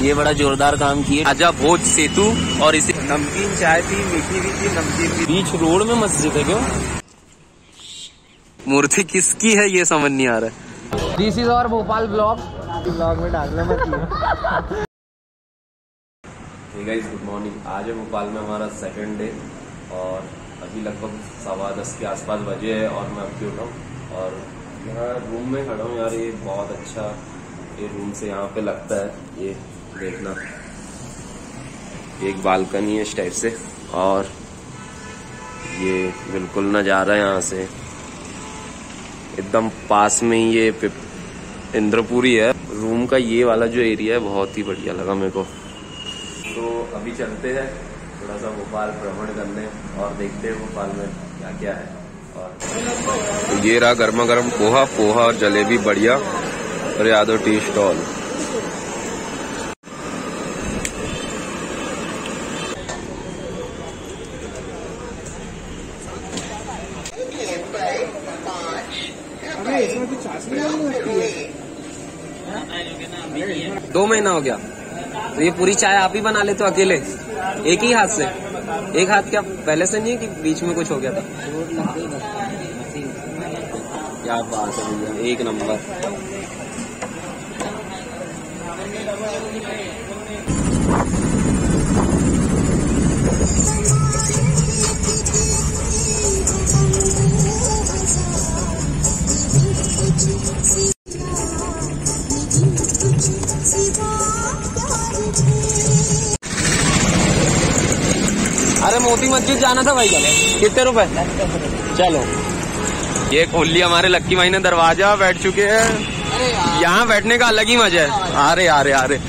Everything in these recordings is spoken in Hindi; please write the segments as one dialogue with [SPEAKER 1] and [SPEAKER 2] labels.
[SPEAKER 1] ये बड़ा जोरदार काम किए राजा भोज सेतु। और इसे नमकीन चाय थी, मीठी भी थी, नमकीन भी। बीच रोड में मस्जिद है क्यों? मूर्ति किसकी है ये समझ नहीं आ रहा है। This is our Bhopal blog में डालना मत। Hey guys, good morning. आज है भोपाल में हमारा सेकंड डे और अभी लगभग 10:15 के आसपास बजे है और मैं अब उठा हूँ और यहाँ रूम में खड़ा हूँ। यार ये बहुत अच्छा ये रूम से यहाँ पे लगता है। ये देखना, एक बालकनी है इस टाइप से और ये बिल्कुल नज़ारा है यहाँ से एकदम पास में ही। ये इंद्रपुरी है। रूम का ये वाला जो एरिया है बहुत ही बढ़िया लगा मेरे को। तो अभी चलते हैं थोड़ा सा भोपाल भ्रमण करने और देखते हैं भोपाल में क्या क्या है। और तो ये रहा गर्मा गर्म पोहा और जलेबी बढ़िया और यादव टी स्टॉल। दो महीना हो गया तो ये पूरी चाय आप ही बना लेते हो अकेले एक ही हाथ से? एक हाथ क्या पहले से नहीं है कि बीच में कुछ हो गया था? क्या बात है भैया, एक नंबर। अरे मोती मस्जिद जाना था भाई, कितने रुपए? चलो ये खोल लिया हमारे लक्की भाई ने दरवाजा, बैठ चुके हैं। यहाँ बैठने का अलग ही मजा है। अरे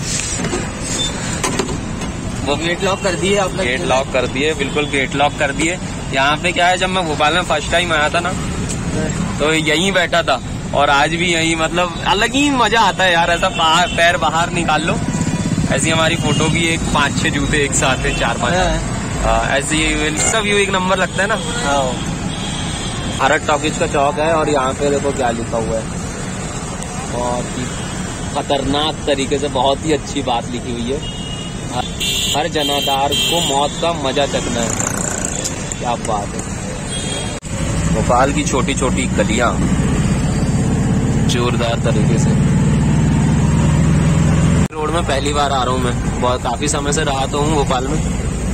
[SPEAKER 1] वो गेट लॉक कर दिए आपने? गेट लॉक कर दिए, बिल्कुल गेट लॉक कर दिए। यहाँ पे क्या है, जब मैं भोपाल में फर्स्ट टाइम आया था ना तो यहीं बैठा था और आज भी यहीं, मतलब अलग ही मजा आता है यार। ऐसा पैर बाहर निकाल लो, ऐसी हमारी फोटो भी एक 5-6 जूते एक साथ है, 4-5 ऐसे सब व्यू एक नंबर लगता है ना। भारत टॉकीज का चौक है और यहाँ पे देखो क्या लिखा हुआ है, बहुत ही खतरनाक तरीके से, बहुत ही अच्छी बात लिखी हुई है। हर जनादार को मौत का मजा चखना है। क्या बात है। भोपाल की छोटी छोटी गलियां जोरदार तरीके से। रोड में पहली बार आ रहा हूँ मैं, बहुत काफी समय से रहा तो हूँ भोपाल में।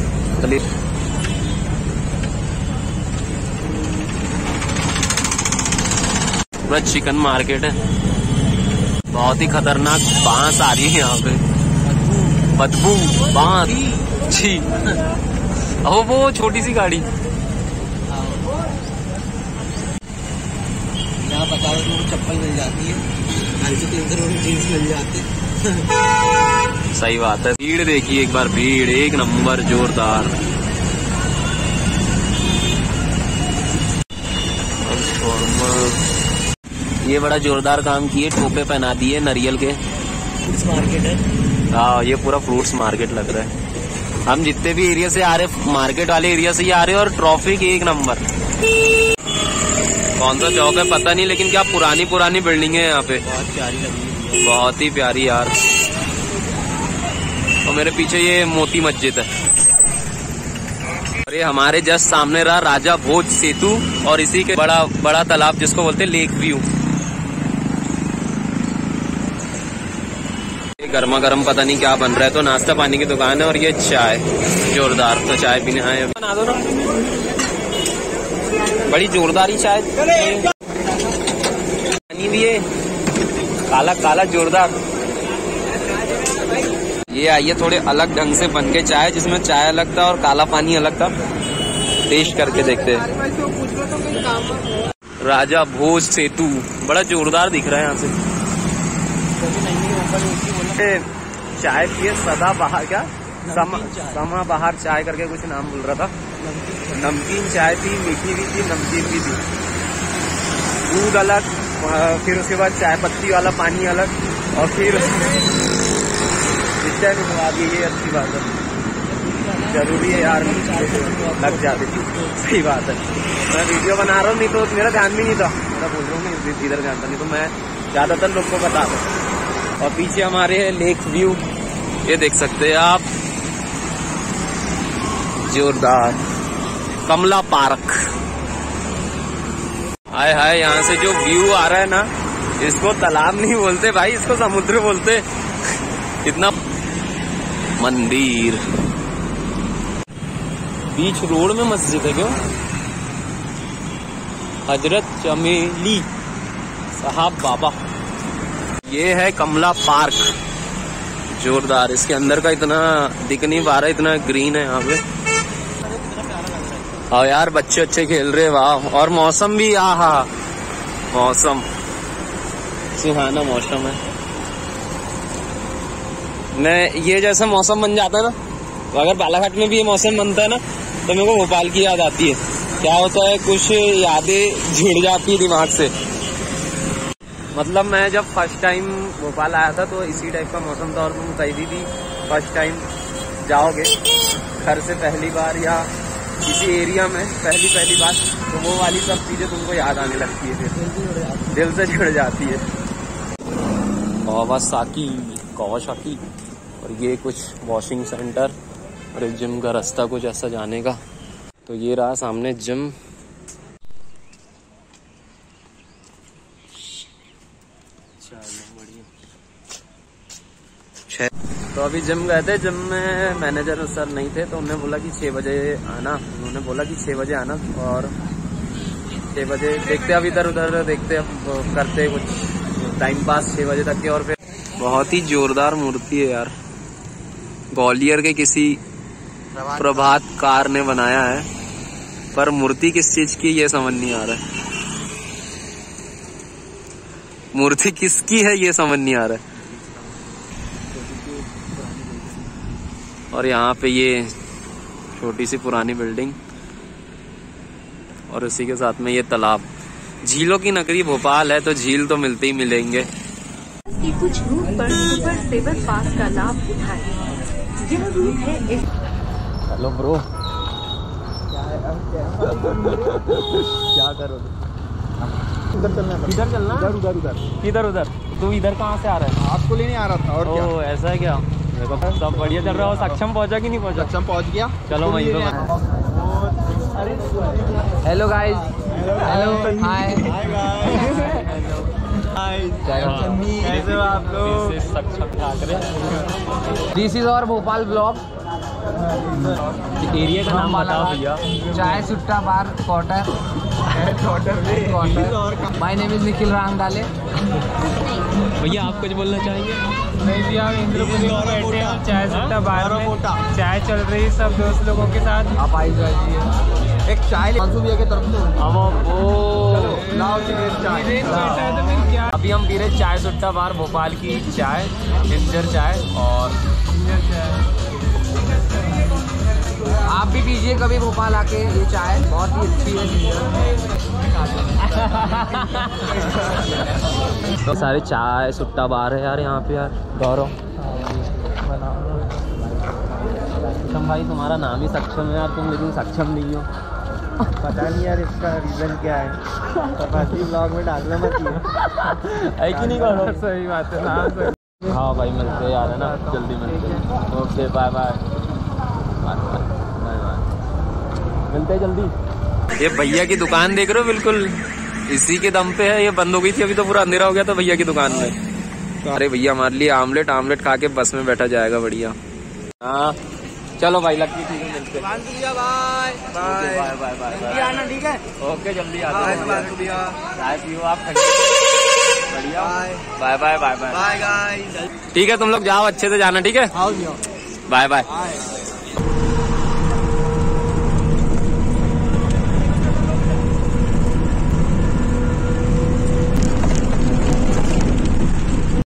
[SPEAKER 1] पूरा चिकन मार्केट है, बहुत ही खतरनाक बांस आ रही है यहाँ पे, बदबू बांस छी। वो छोटी सी गाड़ी यहाँ 50 रुपये में चप्पल मिल जाती है, 250-300 रुपये जीन्स मिल जाते। सही बात है। भीड़ देखिए एक बार, भीड़ एक नंबर जोरदार। ये बड़ा जोरदार काम किए, टोपे पहना दिए नारियल के। फ्रूट्स मार्केट है। हाँ, ये पूरा फ्रूट्स मार्केट लग रहा है। हम जितने भी एरिया से आ रहे, मार्केट वाले एरिया से ही आ रहे हैं और ट्रैफिक एक नंबर। कौन सा चौक है पता नहीं, लेकिन क्या पुरानी बिल्डिंग है यहाँ पे, बहुत प्यारी लगी है, बहुत ही प्यारी यार। और मेरे पीछे ये मोती मस्जिद है और ये हमारे जस्ट सामने रहा राजा भोज सेतु और इसी के बड़ा तालाब जिसको बोलते हैं लेक व्यू। गर्मा गर्म पता नहीं क्या बन रहा है, तो नाश्ता पानी की दुकान है और ये चाय जोरदार। तो चाय पीने आए, बना दो ना, बड़ी जोरदार ही चाय। पानी भी है काला जोरदार। ये आइए थोड़े अलग ढंग से बन के चाय, जिसमें चाय अलग था और काला पानी अलग था। टेस्ट करके देखते हैं। राजा भोज सेतु बड़ा जोरदार दिख रहा है यहाँ से। चाय पिए सदा बहार, क्या समा बहार चाय करके कुछ नाम बोल रहा था। नमकीन चाय थी, मीठी भी थी, नमकीन भी थी। दूध अलग, फिर उसके बाद चाय पत्ती वाला पानी अलग और फिर चाय बनवा दी। ये अच्छी बात है, जरूरी है यार, लग जाती थी। सही बात है। मैं वीडियो बना रहा हूँ, नहीं तो मेरा ध्यान भी नहीं था, मैं बोल रहा हूँ इधर ध्यान था, नहीं तो मैं ज्यादातर लोग को बता दूँ। और पीछे हमारे है लेक व्यू ये देख सकते हैं आप, जोरदार कमला पार्क। हाय हाय, यहाँ से जो व्यू आ रहा है ना, इसको तालाब नहीं बोलते भाई, इसको समुद्र बोलते। इतना मंदिर, बीच रोड में मस्जिद है क्यों? हजरत चमेली साहब बाबा। ये है कमला पार्क, जोरदार। इसके अंदर का इतना दिख नहीं पा रहा, इतना ग्रीन है यहाँ पे। हाँ यार, बच्चे अच्छे खेल रहे, वाह। और मौसम भी, आहा, मौसम सुहाना मौसम है। मैं ये जैसा मौसम बन जाता है ना, तो अगर बालाघाट में भी ये मौसम बनता है ना, तो मेरे को भोपाल की याद आती है। क्या होता है, कुछ यादें जुड़ जाती है दिमाग से। मतलब मैं जब फर्स्ट टाइम भोपाल आया था तो इसी टाइप का मौसम था, और तुम कही थी फर्स्ट टाइम जाओगे घर से पहली बार या किसी एरिया में पहली बार, तो वो वाली सब चीजें तुमको याद आने लगती है, फिर दिल से जुड़ जाती है। कावासाकी। और ये कुछ वॉशिंग सेंटर और एक जिम का रास्ता कुछ ऐसा जाने का। तो ये रहा सामने जिम। तो अभी जिम गए थे, जिम में मैनेजर सर नहीं थे, तो उन्होंने बोला कि 6 बजे आना। और 6 बजे देखते, अब इधर उधर देखते, अब करते कुछ टाइम पास 6 बजे तक के। और फिर बहुत ही जोरदार मूर्ति है यार, ग्वालियर के किसी प्रभात कार ने बनाया है, पर मूर्ति किस चीज की ये समझ नहीं आ रहा है। मूर्ति किसकी है ये समझ नहीं आ रहा है। और यहाँ पे ये छोटी सी पुरानी बिल्डिंग, और उसी के साथ में ये तालाब। झीलों की नगरी भोपाल है, तो झील तो मिलते ही मिलेंगे।
[SPEAKER 2] कुछ रूट पर सुपर सेवन पास का लाभ उठाएं। यह रूट है।
[SPEAKER 1] हेलो ब्रो, क्या करोगे?
[SPEAKER 3] इधर चलना है।
[SPEAKER 1] किधर चलना?
[SPEAKER 3] उधर
[SPEAKER 1] उधर। तू इधर कहाँ से आ रहा है?
[SPEAKER 3] आपको लेने आ रहा था। और क्या?
[SPEAKER 1] ऐसा है क्या? देखो सब बढ़िया चल रहा है। सक्षम पहुंचा कि नहीं पहुंचा?
[SPEAKER 3] सक्षम पहुंच गया।
[SPEAKER 1] चलो वहीं पे। हेलो गाइस, हेलो हाय, कैसे हो आप लोग? सक्षम ठाकरे। दिस इज और भोपाल ब्लॉग। एरिया का नाम बताओ भैया।
[SPEAKER 4] Chai Sutta Bar quarter. My name is Nikhil Rangdale.
[SPEAKER 1] भैया आप कुछ बोलना चाहेंगे?
[SPEAKER 4] नहीं भी, आप इंद्रपुरी में बैठे हैं चाय सुट्टा बार में, चाय चल रही है सब दोस्त लोगों के साथ।
[SPEAKER 3] आप आई जाइए, एक चाय मानसू भैया की तरफ से।
[SPEAKER 1] अब
[SPEAKER 3] लाओ चाय।
[SPEAKER 1] अभी हम पी रहे चाय सुट्टा बार भोपाल की चाय, जिंजर चाय। और
[SPEAKER 4] आप भी पीजिए कभी भोपाल आके, ये चाय बहुत ही अच्छी है।
[SPEAKER 1] तो सारे चाय सुट्टा बार है यार यहाँ पे यार। गौरव सक्षम भाई, तुम्हारा नाम ही सक्षम है यार, तुम लेकिन सक्षम नहीं हो।
[SPEAKER 3] पता नहीं यार इसका रीजन क्या है, तफासिल ब्लॉग में डालना मत
[SPEAKER 1] है कि नहीं गौरव?
[SPEAKER 4] सही बात है।
[SPEAKER 1] हाँ भाई, मिलते यार, है ना, जल्दी मिलते। ओके, बाय बाय, मिलते जल्दी। ये भैया की दुकान देख रहे हो, बिल्कुल इसी के दम पे है। ये बंद हो गई थी, अभी तो पूरा अंधेरा हो गया था भैया की दुकान में। अरे भैया हमारे लिए आमलेट खा के बस में बैठा जाएगा, बढ़िया। हाँ चलो भाई, लक्की ठीक है, मिलते।
[SPEAKER 3] Bye bye. आना ठीक है।
[SPEAKER 1] ओके, जल्दी आते हैं। चाय पियो आप, बढ़िया। Bye bye bye bye
[SPEAKER 3] bye guys.
[SPEAKER 1] ठीक है, तुम लोग जाओ, अच्छे से जाना, ठीक है?
[SPEAKER 3] आओ।
[SPEAKER 1] Bye bye.